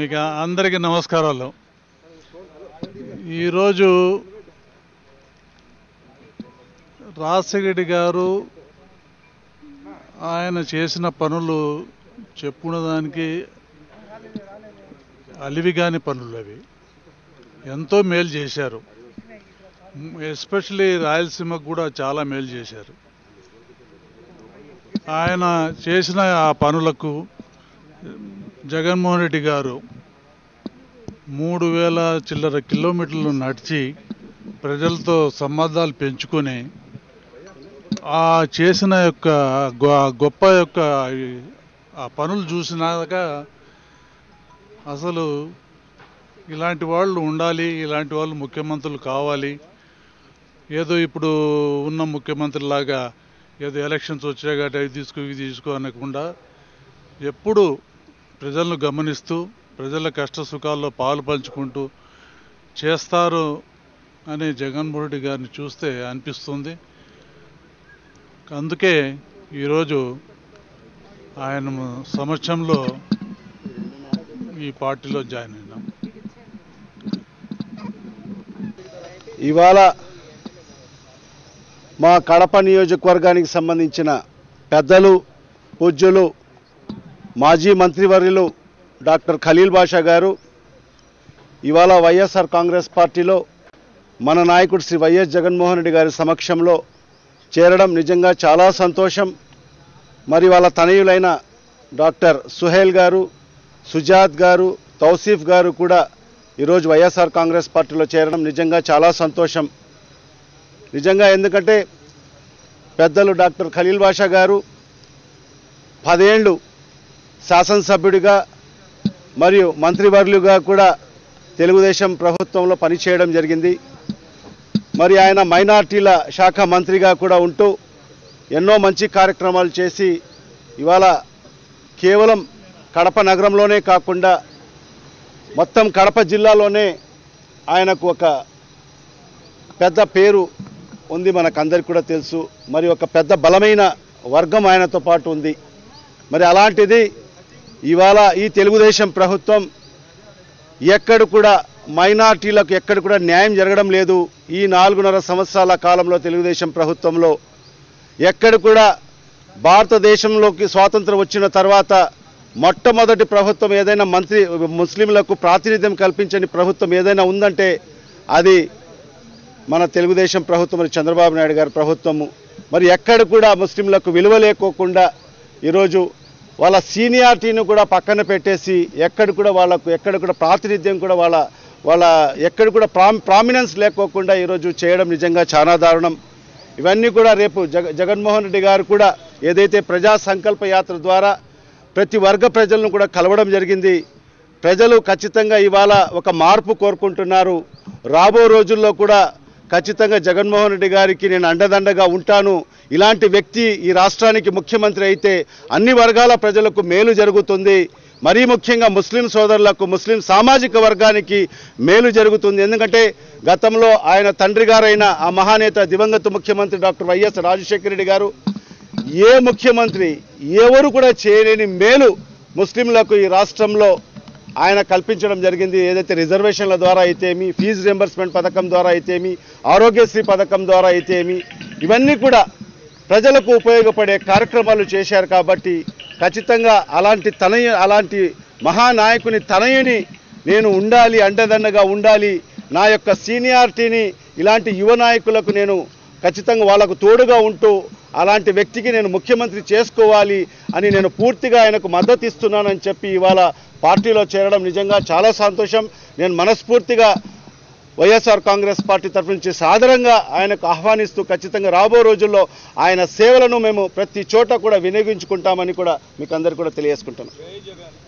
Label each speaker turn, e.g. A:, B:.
A: మీకు అందరికీ నమస్కారాలు. ఈరోజు రాజశేఖర గారు ఆయన చేసిన పనులు చెప్పుకున్నదానికి అలివిగాని పనులు. అవి ఎంతో మేలు చేశారు. ఎస్పెషలీ రాయలసీమకు కూడా చాలా మేలు చేశారు. ఆయన చేసిన ఆ పనులకు జగన్మోహన్ రెడ్డి గారు 3000 చిల్లర కిలోమీటర్లు నడిచి ప్రజలతో సంబంధాలు పెంచుకొని ఆ చేసిన యొక్క గొప్ప యొక్క ఆ పనులు చూసినాక అసలు ఇలాంటి వాళ్ళు ఉండాలి, ఇలాంటి వాళ్ళు ముఖ్యమంత్రులు కావాలి. ఏదో ఇప్పుడు ఉన్న ముఖ్యమంత్రిలాగా ఏదో ఎలక్షన్స్ వచ్చాక అవి తీసుకో అనకుండా ఎప్పుడు ప్రజలను గమనిస్తూ ప్రజల కష్ట సుఖాల్లో పాలు పంచుకుంటూ చేస్తారు అని జగన్మోహన్ రెడ్డి గారిని చూస్తే అనిపిస్తుంది. అందుకే ఈరోజు ఆయన సమక్షంలో ఈ పార్టీలో జాయిన్ అయినాం.
B: ఇవాళ మా కడప నియోజకవర్గానికి సంబంధించిన పెద్దలు, పూజ్యులు, మాజీ మంత్రివర్యులు డాక్టర్ ఖలీల్ బాషా గారు ఇవాళ వైఎస్ఆర్ కాంగ్రెస్ పార్టీలో మన నాయకుడు శ్రీ వైఎస్ జగన్మోహన్ రెడ్డి గారి సమక్షంలో చేరడం నిజంగా చాలా సంతోషం. మరి వాళ్ళ తనయులైన డాక్టర్ సుహేల్ గారు, సుజాత్ గారు, తౌసీఫ్ గారు కూడా ఈరోజు వైఎస్ఆర్ కాంగ్రెస్ పార్టీలో చేరడం నిజంగా చాలా సంతోషం. నిజంగా ఎందుకంటే పెద్దలు డాక్టర్ ఖలీల్ బాషా గారు 10 ఏళ్ళు శాసనసభ్యుడిగా మరియు మంత్రివర్యులుగా కూడా తెలుగుదేశం ప్రభుత్వంలో పనిచేయడం జరిగింది. మరి ఆయన మైనార్టీల శాఖ మంత్రిగా కూడా ఉంటూ ఎన్నో మంచి కార్యక్రమాలు చేసి ఇవాళ కేవలం కడప నగరంలోనే కాకుండా మొత్తం కడప జిల్లాలోనే ఆయనకు ఒక పెద్ద పేరు ఉంది, మనకందరికీ కూడా తెలుసు. మరి ఒక పెద్ద బలమైన వర్గం ఆయనతో పాటు ఉంది. మరి అలాంటిది ఇవాళ ఈ తెలుగుదేశం ప్రభుత్వం ఎక్కడ కూడా మైనార్టీలకు ఎక్కడ కూడా న్యాయం జరగడం లేదు. ఈ 4.5 సంవత్సరాల కాలంలో తెలుగుదేశం ప్రభుత్వంలో ఎక్కడ కూడా భారతదేశంలోకి స్వాతంత్రం వచ్చిన తర్వాత మొట్టమొదటి ప్రభుత్వం ఏదైనా ముస్లింలకు ప్రాతినిధ్యం కల్పించని ప్రభుత్వం ఏదైనా ఉందంటే అది మన తెలుగుదేశం ప్రభుత్వం, మరి చంద్రబాబు నాయుడు గారి ప్రభుత్వము. మరి ఎక్కడ కూడా ముస్లింలకు విలువ లేకోకుండా ఈరోజు వాళ్ళ సీనియారిటీని కూడా పక్కన పెట్టేసి ఎక్కడ కూడా ప్రాతినిధ్యం కూడా వాళ్ళ ఎక్కడ కూడా ప్రామినెన్స్ లేకోకుండా ఈరోజు చేయడం నిజంగా చాలా దారుణం. ఇవన్నీ కూడా రేపు జగన్మోహన్ రెడ్డి గారు కూడా ఏదైతే ప్రజా సంకల్ప యాత్ర ద్వారా ప్రతి వర్గ ప్రజలను కూడా కలవడం జరిగింది. ప్రజలు ఖచ్చితంగా ఇవాళ ఒక మార్పు కోరుకుంటున్నారు. రాబో రోజుల్లో కూడా ఖచ్చితంగా జగన్మోహన్ రెడ్డి గారికి నేను అండదండగా ఉంటాను. ఇలాంటి వ్యక్తి ఈ రాష్ట్రానికి ముఖ్యమంత్రి అయితే అన్ని వర్గాల ప్రజలకు మేలు జరుగుతుంది. మరీ ముఖ్యంగా ముస్లిం సోదరులకు, ముస్లిం సామాజిక వర్గానికి మేలు జరుగుతుంది. ఎందుకంటే గతంలో ఆయన తండ్రి గారైన ఆ మహానేత దివంగత ముఖ్యమంత్రి డాక్టర్ వైఎస్ రాజశేఖర రెడ్డి గారు ఏ ముఖ్యమంత్రి ఎవరు కూడా చేయలేని మేలు ముస్లింలకు ఈ రాష్ట్రంలో ఆయన కల్పించడం జరిగింది. ఏదైతే రిజర్వేషన్ల ద్వారా అయితేమి, ఫీజు రింబర్స్మెంట్ పథకం ద్వారా అయితేమి, ఆరోగ్యశ్రీ పథకం ద్వారా అయితేమి, ఇవన్నీ కూడా ప్రజలకు ఉపయోగపడే కార్యక్రమాలు చేశారు. కాబట్టి ఖచ్చితంగా అలాంటి మహానాయకుని తనయుని నేను ఉండాలి, అండదండగా ఉండాలి. నా యొక్క సీనియారిటీని ఇలాంటి యువ నాయకులకు నేను ఖచ్చితంగా వాళ్లకు తోడుగా ఉంటూ అలాంటి వ్యక్తికి నేను ముఖ్యమంత్రి చేసుకోవాలి అని నేను పూర్తిగా ఆయనకు మద్దతు ఇస్తున్నానని చెప్పి ఇవాళ పార్టీలో చేరడం నిజంగా చాలా సంతోషం. నేను మనస్ఫూర్తిగా వైఎస్ఆర్ కాంగ్రెస్ పార్టీ తరఫు నుంచి సాదరంగా ఆయనకు ఆహ్వానిస్తూ ఖచ్చితంగా రాబో రోజుల్లో ఆయన సేవలను మేము ప్రతి చోట కూడా వినియోగించుకుంటామని కూడా మీకు అందరికీ కూడా తెలియజేసుకుంటున్నాం.